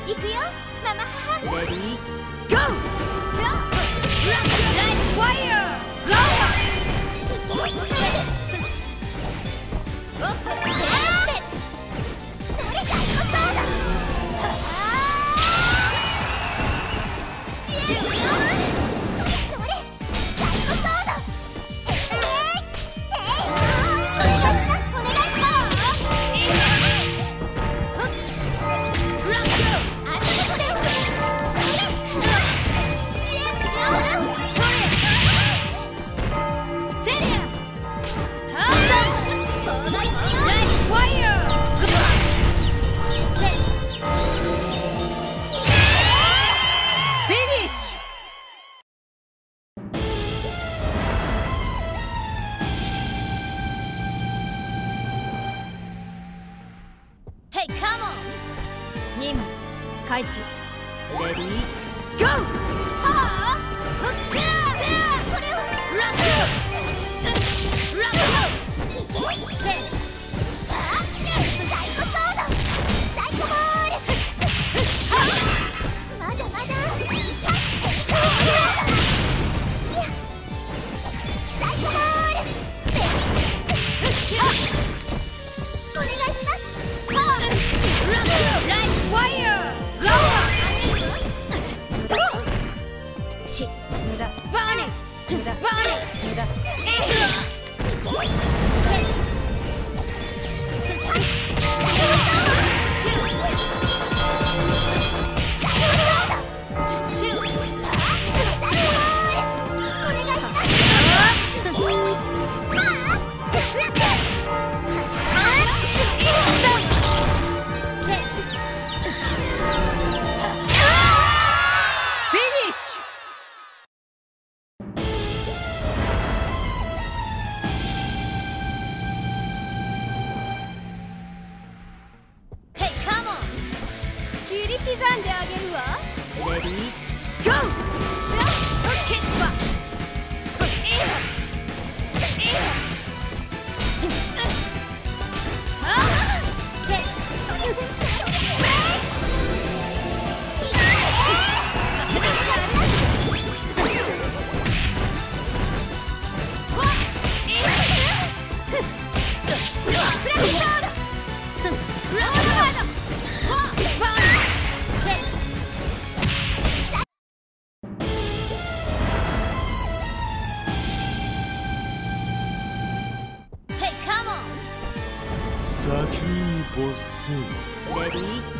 行くよママ母。 レディーゴー。ライトファイヤーゴー。任務開始。レディーゴー。はあ、これをラックラックチェンサイコソードサイコボール。まだまだサイコボールお願いします。無駄バーニング無駄バーニング無駄刻んであげるわ。レディーゴー。ケッパ先にボス。レディー